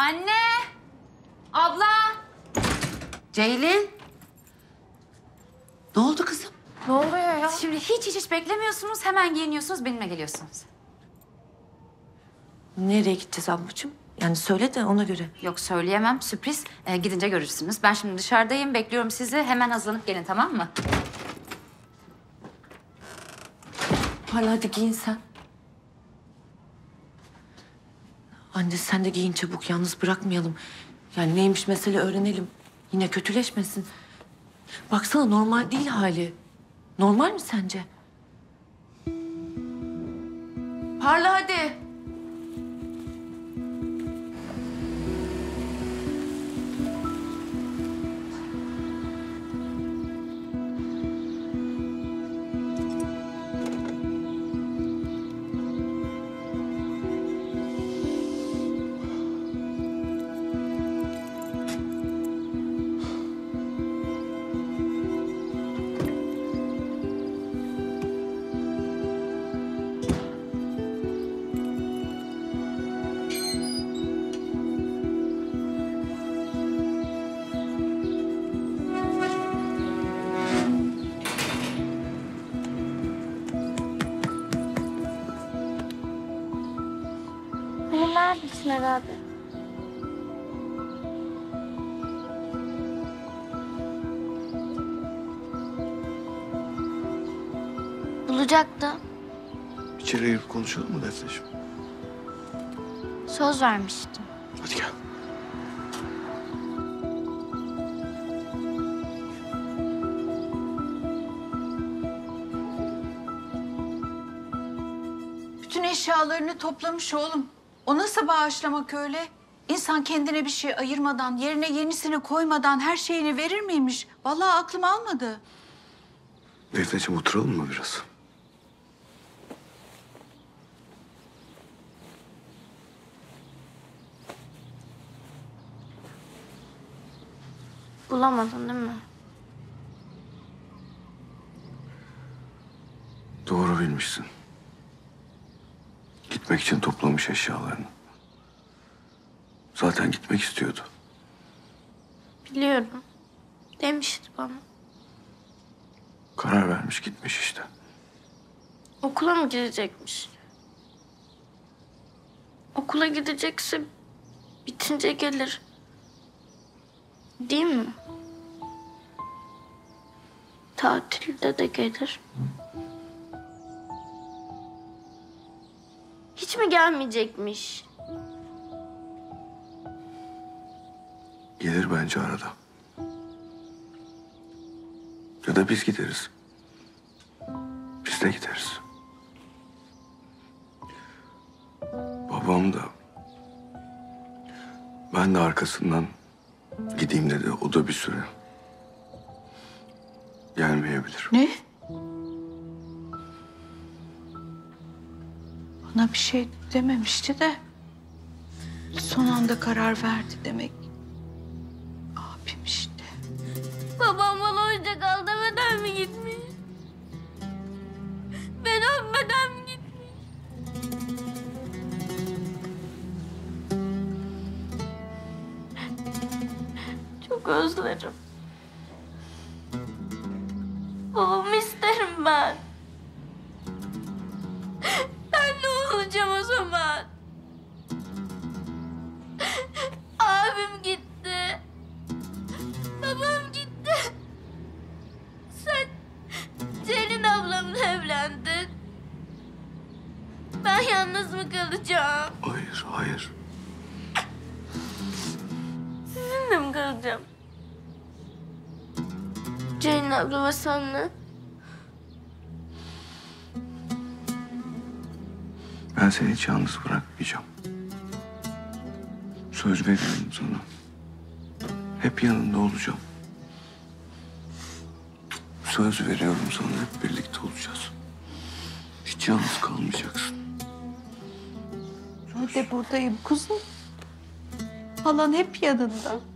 Anne! Abla! Ceylin. Ne oldu kızım? Ne oluyor ya? Şimdi hiç beklemiyorsunuz. Hemen giyiniyorsunuz, benimle geliyorsunuz. Nereye gideceğiz ablacığım? Yani söyle de ona göre. Yok söyleyemem, sürpriz. Gidince görürsünüz. Ben şimdi dışarıdayım, bekliyorum sizi. Hemen hazırlanıp gelin, tamam mı? Hala hadi giyin sen. Anne sen de giyin çabuk. Yalnız bırakmayalım. Yani neymiş mesele öğrenelim. Yine kötüleşmesin. Baksana normal değil hali. Normal mi sence? Parla hadi. Neredesin abi? Bulacaktım. İçeri girip konuşalım mı Defneciğim? Söz vermiştim. Hadi gel. Bütün eşyalarını toplamış oğlum. O nasıl bağışlamak öyle? İnsan kendine bir şey ayırmadan, yerine yenisini koymadan her şeyini verir miymiş? Vallahi aklım almadı. Defneciğim oturalım mı biraz? Bulamadın değil mi? Doğru bilmişsin. Gitmek için toplamış eşyalarını. Zaten gitmek istiyordu. Biliyorum. Demişti bana. Karar vermiş gitmiş işte. Okula mı gidecekmiş? Okula gidecekse bitince gelir. Değil mi? Tatilde de gelir. Hiç mi gelmeyecekmiş? Gelir bence arada. Ya da biz gideriz. Biz de gideriz. Babam da... Ben de arkasından gideyim dedi. O da bir süre. Gelmeyebilir. Ne? Bana bir şey dememişti de son anda karar verdi demek. Abim işte. Babam bana hoşça kal demeden mi gitmiş? Beni öpmeden mi gitmiş? Çok özlerim. Babamı isterim ben. Ben ne olacağım o zaman? Abim gitti. Babam gitti. Sen Ceylin ablamla evlendin. Ben yalnız mı kalacağım? Hayır, hayır. Sizinle mi kalacağım? Ceylin abla ve senle. Ben seni hiç yalnız bırakmayacağım. Söz veriyorum sana. Hep yanında olacağım. Söz veriyorum sana, hep birlikte olacağız. Hiç yalnız kalmayacaksın. Ben de buradayım kuzum. Halan hep yanında.